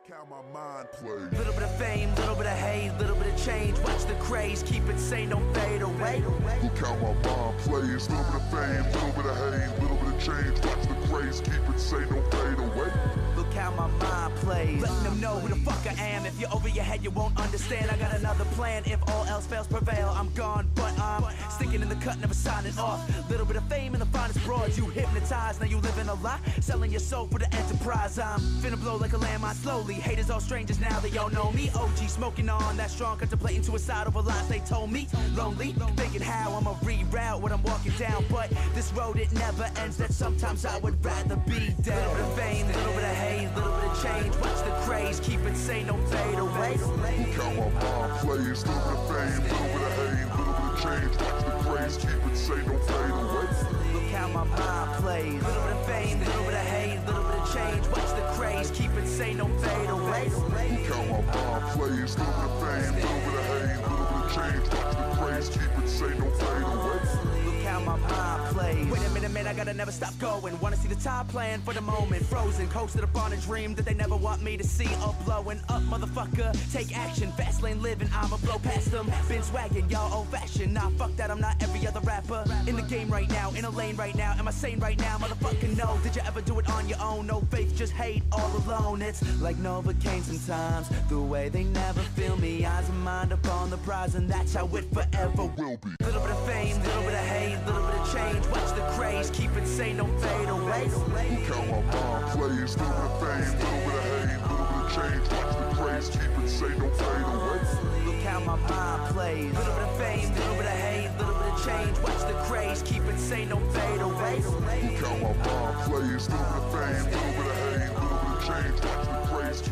Look how my mind plays. Little bit of fame, little bit of hate, little bit of change. Watch the craze, keep it sane, don't fade away. Look how my mind plays. Little bit of fame, little bit of hate, little bit of change. Watch the craze, keep it sane, don't fade away. Look how my mind plays. Letting them know who the fuck I am. If you're over your head, you won't understand. I got another plan. If all else fails, prevail. I'm gone, but I'm sticking in the cut, never signing off. Little bit of fame in the finest broad. You hypnotized, now you living a lie. Selling your soul for the enterprise. I'm finna blow like a landmine slowly. Haters all strangers now, they all know me. OG smoking on that strong, contemplating suicide over lies they told me. Lonely, thinking how I'ma reroute what I'm walking down. But this road, it never ends. That sometimes I would rather be dead. Little bit of fame, little bit of hate, little bit of change. Watch the craze, keep it sane, don't fade away. Look how my mind plays. Little bit of fame, little bit of hate, little bit of change. Watch the craze, keep it sane, don't fade away. Look how my mind plays. Little bit of fame, little bit of hate, little bit of change. Watch the craze, keep it sane, don't fade away. Look how my mind plays. Little bit of fame, little bit of hate, little bit of change. Watch the craze, keep it sane, don't fade away. Look how my mind plays. Wait a minute, man, I gotta never stop going. Wanna see the top plan for the moment. Frozen, coasted up on a dream that they never want me to see. Up, blowing up, motherfucker. Take action, fast lane living, I'ma blow past them. Been swagging, y'all old fashioned. Nah, fuck that, I'm not every other rapper. In the game right now, in a lane right now. Am I sane right now? Motherfucking no. Did you ever do it on your own? No faith, just hate all alone. It's like Novocaine sometimes. The way they never feel me. Eyes and mind up on the prize, and that's how it forever will be. Little bit of fame, little bit of hate, little bit of change. Watch the craze, keep it sane, don't fade away. Look how my mind plays. Little bit of fame, little bit of hate, little bit of change. Watch the craze, keep it sane, don't fade away. Look how my mind plays. Little bit of fame, little bit of hate, little bit of change. Watch the craze, keep it sane, don't fade away. Look how my mind plays. Little bit of fame, little bit of hate, little bit of change. Watch the craze,